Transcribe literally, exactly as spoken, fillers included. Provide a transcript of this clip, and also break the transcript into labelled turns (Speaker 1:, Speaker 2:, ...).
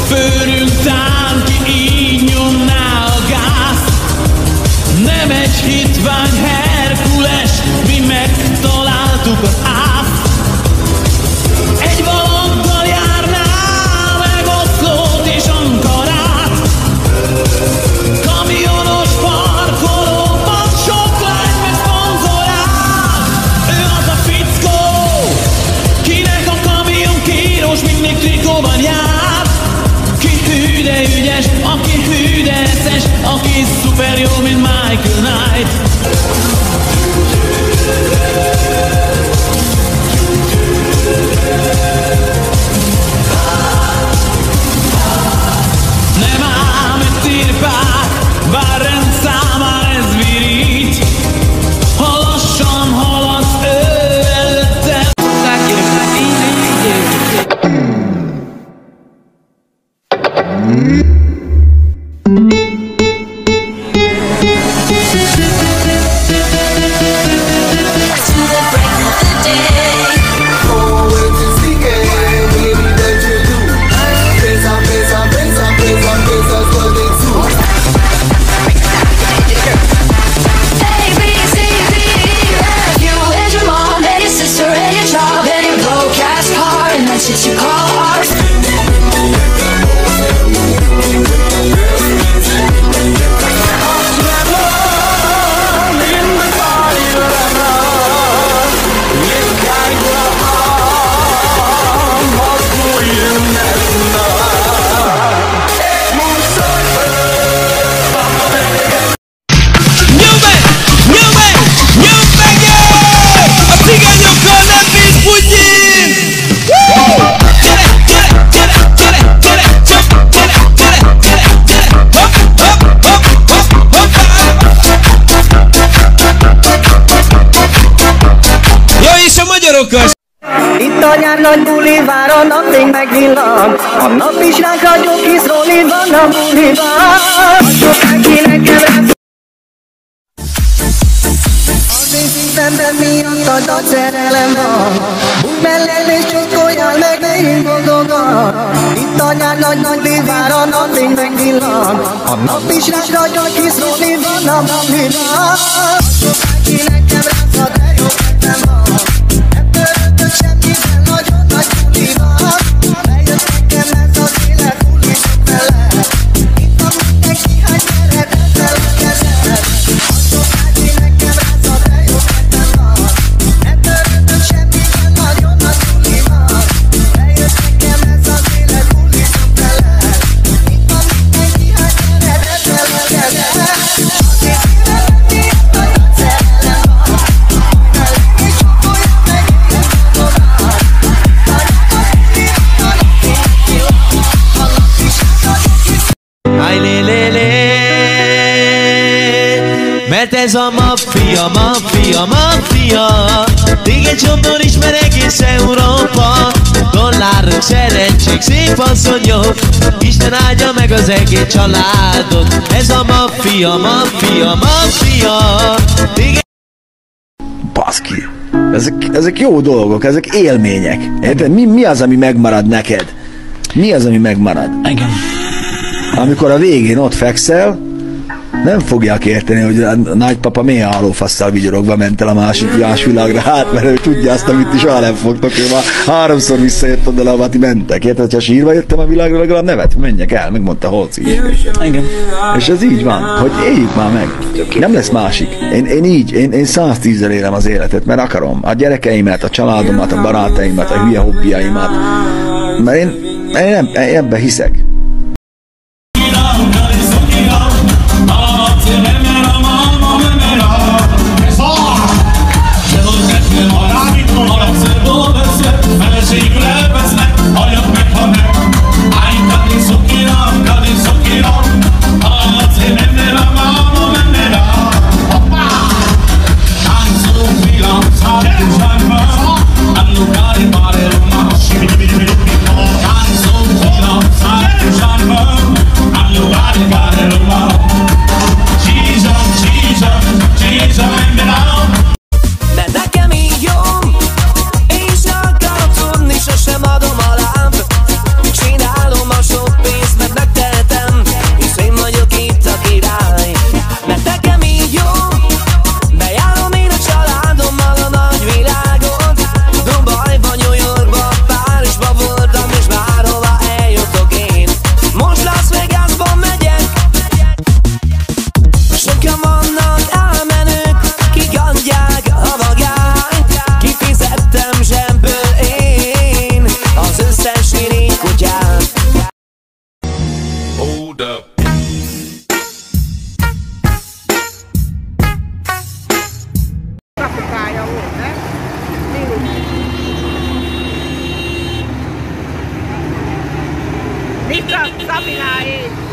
Speaker 1: Főrünk tán ki így nyomná a gáz. Nem egy hitvány Herkules, mi megtaláltuk az ászt. Egy valaggal járná meg Oszlót és Ankarát. Kamionos parkolóban sok lány meg szponzorál. Ő az a fickó, kinek a kamion kíros mindig trikóban jár. Ki hű de ügyes, aki hű de eszes, aki szuper jó, mint Michael Knight. Nem ám egy tirpák, bár rendszámán ez virít. Ha lassan haladsz ő előtte.
Speaker 2: Itt a nyár nagy bulivár, a nap még megvillan. A nap is ránk ragyog, hisz Rolin van a buliban. Sokán ki nekem rá. Az én szívemben miattad a szerelem van. Úgy mellel és csókoljál meg, megyünk boldogan. Itt a nyár nagy nagy bulivár, a nap még megvillan. A nap is ránk ragyog, hisz Rolin van a buliban. Sokán ki nekem rá, de jó nekem van. Semmiben nagyon nagy buli van. Bejött nekem ez az élet, buli sok vele. Itt van mindenki, hát gyere, tedd el a kezed. Azok ágyi nekem ráza, de jó kedvem van. Ne törődök, semmiben nagyon nagy buli van. Bejött nekem ez az élet, buli sok vele. Itt van mindenki, hát gyere, tedd el a kezed. Azért szívem, miatt a nagy szerelem van. Elég és sokolja meg én.
Speaker 3: Mert ez a maffia, maffia, maffia. Téged csomdon ismer egész Európa. Dollárok, szerencsék, szép asszonyok. Isten áldja meg az egész családot. Ez a maffia, maffia, maffia. Téged...
Speaker 4: Baszki, ezek, ezek jó dolgok, ezek élmények. Érted? Mi, mi az, ami megmarad neked? Mi az, ami megmarad?
Speaker 5: Igen.
Speaker 4: Amikor a végén ott fekszel, nem fogják érteni, hogy a nagypapa milyen halófasszal vigyorogva ment el a másik más világra, hát mert ő tudja azt, amit is soha nem fogtok, ő már háromszor visszajött oda, ahol ti mentek. Érted, ha sírva jöttem a világra, legalább nevet, menjek el, megmondta Holci.
Speaker 5: Igen.
Speaker 4: És ez így van, hogy éljük már meg. Nem lesz másik. Én, én így, én, én száztízzel élem az életet, mert akarom a gyerekeimet, a családomat, a barátaimat, a hülye hobbiaimat. Mert én, én, nem, én ebben hiszek.
Speaker 2: De nekem így jó, és akarod tudni sosem
Speaker 5: up.
Speaker 6: Grafikája volt, ne? Mika, Szabináé!